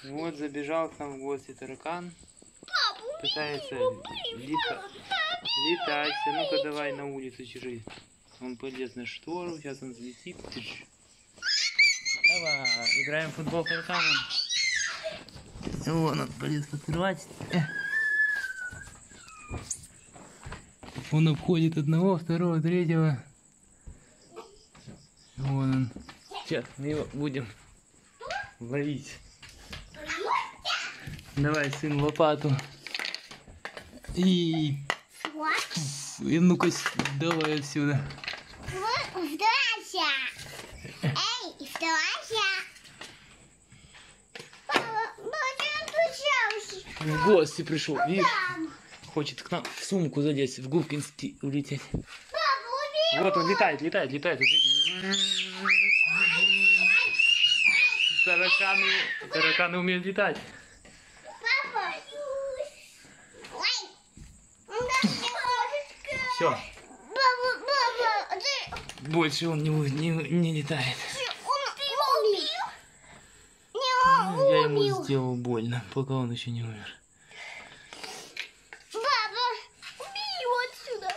Вот забежал к нам в гости таракан. Пытается летать. А ну-ка давай на улицу чужи. Он полез на штору, сейчас он взлетит. Давай, играем в футбол тараканом. Вон он полез подкрывать. Он обходит одного, второго, третьего. Вон он. Сейчас мы его будем ловить. Давай, сын, лопату. И ну-ка, давай отсюда. Сдавайся! Эй, сдавайся! Папа, В гости пришел, видишь? Хочет к нам в сумку залезть, в Губкин улететь. Вот он летает. Тараканы умеют летать. Папа! Все, Папа, ты... больше он не летает. Он Я ему сделал больно, пока он еще не умер. Папа, убей его отсюда.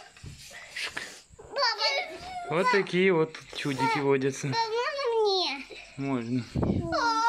Папа, Вот такие вот чудики водятся. можно мне? Можно.